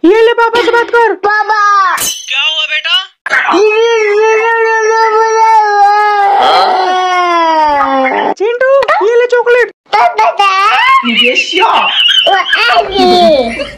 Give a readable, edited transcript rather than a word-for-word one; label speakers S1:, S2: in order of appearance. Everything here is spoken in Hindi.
S1: ये ले पापा से बात कर।
S2: पापा
S3: क्या हुआ बेटा?
S1: चिंटू ये ले चॉकलेट।
S2: पापा
S3: ये क्या?
S2: वो आगे